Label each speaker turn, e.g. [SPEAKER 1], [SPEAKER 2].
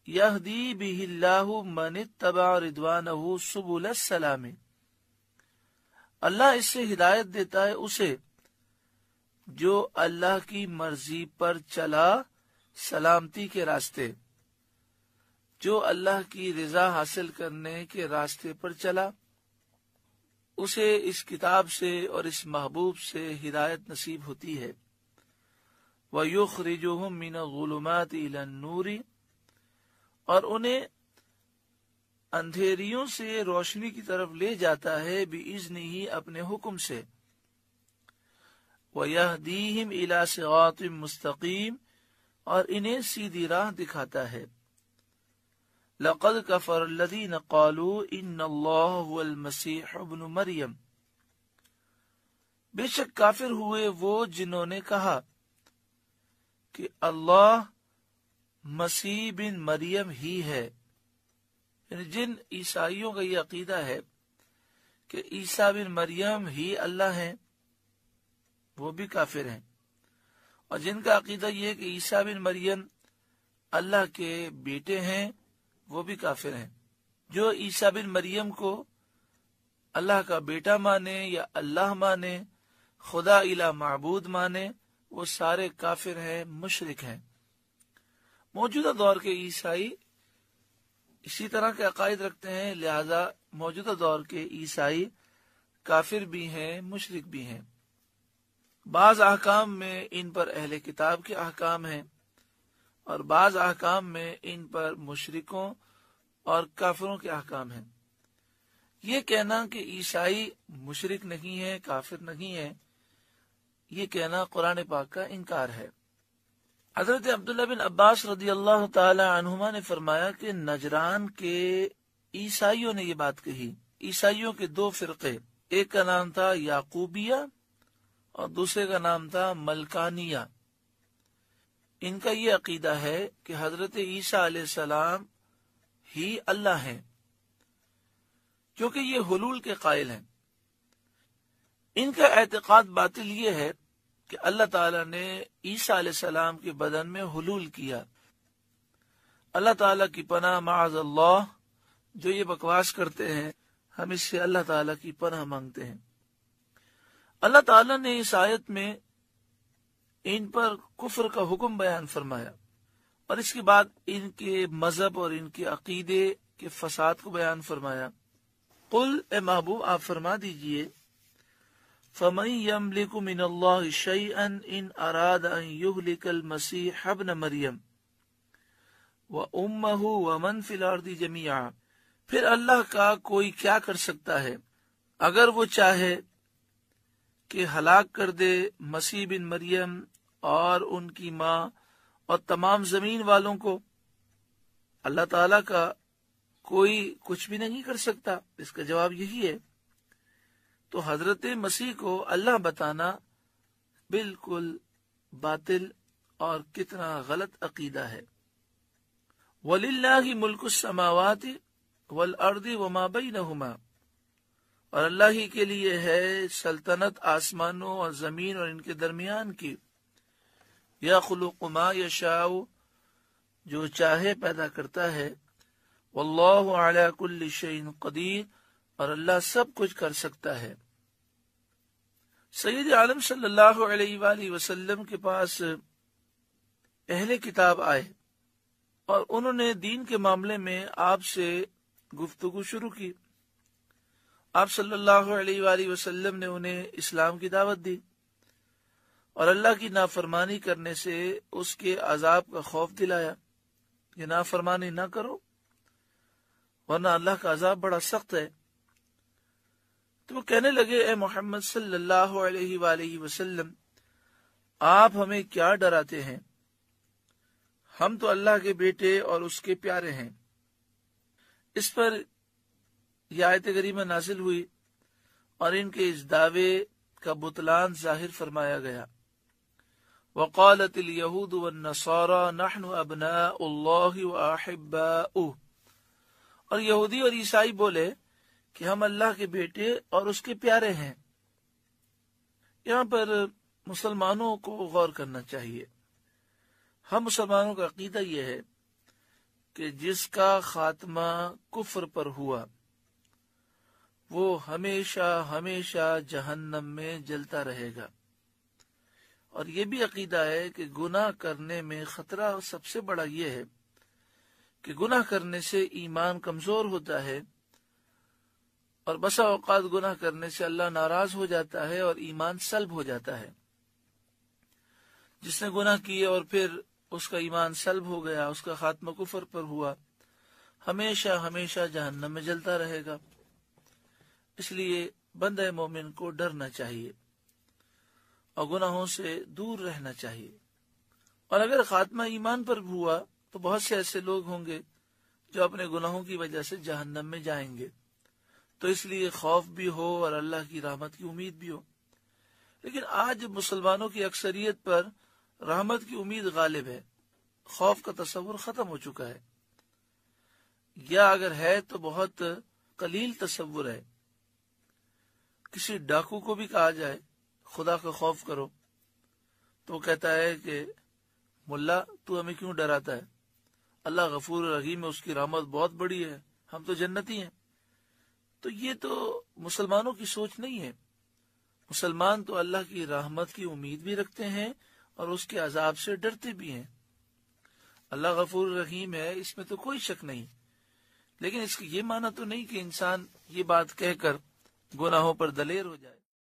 [SPEAKER 1] یہدی بہ اللہ من اتبع رضوانہ سبل السلام، اللہ اس سے ہدایت دیتا ہے اسے جو اللہ کی مرضی پر چلا سلامتی کے راستے، جو اللہ کی رضا حاصل کرنے کے راستے پر چلا، اسے اس کتاب سے اور اس محبوب سے ہدایت نصیب ہوتی ہے۔ وَيُخْرِجُهُم مِّنَ الظُّلُمَاتِ إِلَى النُّورِ، اور انہیں اندھیریوں سے روشنی کی طرف لے جاتا ہے بِإِذْنِهِ اپنے حکم سے۔ وَيَهْدِيهِمْ إِلَى صِرَاطٍ مُسْتَقِيمٍ، اور انہیں سیدھی راہ دکھاتا ہے۔ لَقَدْ كَفَرَ الَّذِينَ قَالُوا إِنَّ اللَّهَ هُوَ الْمَسِيحُ ابْنُ مَرْيَمَ، بے شک کافر ہوئے وہ جنہوں نے کہا کہ اللہ مسیح بن مریم ہی ہے، یعنی جن عیسائیوں کا یہ عقیدہ ہے کہ عیسیٰ بن مریم ہی اللہ ہیں، وہ بھی کافر ہیں، اور جن کا عقیدہ یہ ہے کہ عیسیٰ بن مریم اللہ کے بیٹے ہیں، وہ بھی کافر ہیں۔ جو عیسیٰ بن مریم کو اللہ کا بیٹا مانے یا اللہ مانے، خدا الہ معبود مانے، وہ سارے کافر ہیں، مشرک ہیں۔ موجودہ دور کے عیسائی اسی طرح کے عقائد رکھتے ہیں، لہذا موجودہ دور کے عیسائی کافر بھی ہیں، مشرک بھی ہیں۔ بعض احکام میں ان پر اہل کتاب کے احکام ہیں، اور بعض احکام میں ان پر مشرکوں اور کافروں کے احکام ہیں۔ یہ کہنا کہ عیسائی مشرک نہیں ہے، کافر نہیں ہے، یہ کہنا قرآن پاک کا انکار ہے۔ حضرت عبداللہ بن عباس رضی اللہ تعالی عنہما نے فرمایا کہ نجران کے عیسائیوں نے یہ بات کہی۔ عیسائیوں کے دو فرقے، ایک کا نام تھا یعقوبیہ اور دوسرے کا نام تھا ملکانیہ۔ ان کا یہ عقیدہ ہے کہ حضرت عیسیٰ علیہ السلام ہی اللہ ہیں، کیونکہ یہ حلول کے قائل ہیں۔ ان کا اعتقاد باطل یہ ہے کہ اللہ تعالیٰ نے عیسیٰ علیہ السلام کے بدن میں حلول کیا۔ اللہ تعالیٰ کی پناہ، معاذ اللہ، جو یہ بکواس کرتے ہیں، ہم اس سے اللہ تعالیٰ کی پناہ مانگتے ہیں۔ اللہ تعالیٰ نے اس آیت میں ان پر کفر کا حکم بیان فرمایا، اور اس کے بعد ان کے مذہب اور ان کے عقیدے کے فساد کو بیان فرمایا۔ قل، اے محبوب آپ فرما دیجئے، فَمَن يَمْلِكُ مِنَ اللَّهِ شَيْئًا إِنْ أَرَادَ أَن يُهْلِكَ الْمَسِيحَ ابْنَ مَرْيَمَ وَأُمَّهُ وَمَنْ فِي الْأَرْضِ جَمِيعًا، پھر اللہ کا کوئی کیا کر سکتا ہے اگر وہ چاہے کہ ہلاک کر دے مسیح بن مریم اور ان کی ماں اور تمام زمین والوں کو۔ اللہ تعالیٰ کا کوئی کچھ بھی نہیں کر سکتا، اس کا جواب یہی ہے۔ تو حضرت مسیح کو اللہ بتانا بالکل باطل اور کتنا غلط عقیدہ ہے۔ وَلِلَّهِ مُلْكُ السَّمَاوَاتِ وَالْأَرْضِ وَمَا بَيْنَهُمَا، اور اللہ ہی کے لیے ہے سلطنت آسمانوں اور زمین اور ان کے درمیان کی۔ یخلق ما یشاء، جو چاہے پیدا کرتا ہے۔ واللہ علی کل شیء قدیر، اور اللہ سب کچھ کر سکتا ہے۔ سید عالم صلی اللہ علیہ وآلہ وسلم کے پاس اہل کتاب آئے اور انہوں نے دین کے معاملے میں آپ سے گفتگو شروع کی۔ آپ صلی اللہ علیہ وآلہ وسلم نے انہیں اسلام کی دعوت دی اور اللہ کی نافرمانی کرنے سے اس کے عذاب کا خوف دلایا، یہ نافرمانی نہ کرو ورنہ اللہ کا عذاب بڑا سخت ہے۔ تو وہ کہنے لگے، اے محمد صلی اللہ علیہ وآلہ وسلم، آپ ہمیں کیا ڈراتے ہیں؟ ہم تو اللہ کے بیٹے اور اس کے پیارے ہیں۔ اس پر یہ آیت کریمہ نازل ہوئی اور ان کے اس دعوے کا بطلان ظاہر فرمایا گیا۔ وقالت اليہود والنصارى نحن ابناء اللہ واحباؤہ، اور یہودی اور عیسائی بولے کہ ہم اللہ کے بیٹے اور اس کے پیارے ہیں۔ یہاں پر مسلمانوں کو غور کرنا چاہیے۔ ہم مسلمانوں کا عقیدہ یہ ہے کہ جس کا خاتمہ کفر پر ہوا وہ ہمیشہ ہمیشہ جہنم میں جلتا رہے گا۔ اور یہ بھی عقیدہ ہے کہ گناہ کرنے میں خطرہ سب سے بڑا یہ ہے کہ گناہ کرنے سے ایمان کمزور ہوتا ہے، اور بسا اوقات گناہ کرنے سے اللہ ناراض ہو جاتا ہے اور ایمان سلب ہو جاتا ہے۔ جس نے گناہ کیے اور پھر اس کا ایمان سلب ہو گیا، اس کا خاتمہ کفر پر ہوا، ہمیشہ ہمیشہ جہنم میں جلتا رہے گا۔ اس لیے بندہ مومن کو ڈرنا چاہیے اور گناہوں سے دور رہنا چاہیے۔ اور اگر خاتمہ ایمان پر ہوا تو بہت سے ایسے لوگ ہوں گے جو اپنے گناہوں کی وجہ سے جہنم میں جائیں گے، تو اس لیے خوف بھی ہو اور اللہ کی رحمت کی امید بھی ہو۔ لیکن آج مسلمانوں کی اکثریت پر رحمت کی امید غالب ہے، خوف کا تصور ختم ہو چکا ہے، یا اگر ہے تو بہت قلیل تصور ہے۔ کسی ڈاکو کو بھی کہا جائے خدا کا خوف کرو تو وہ کہتا ہے کہ ملا تو ہمیں کیوں ڈراتا ہے، اللہ غفور رحیم ہے، اس کی رحمت بہت بڑی ہے، ہم تو جنتی ہیں۔ تو یہ تو مسلمانوں کی سوچ نہیں ہے۔ مسلمان تو اللہ کی رحمت کی امید بھی رکھتے ہیں اور اس کے عذاب سے ڈرتے بھی ہیں۔ اللہ غفور رحیم ہے، اس میں تو کوئی شک نہیں، لیکن اس کی یہ معنی تو نہیں کہ انسان یہ بات کہہ کر گناہوں پر دلیر ہو جائے۔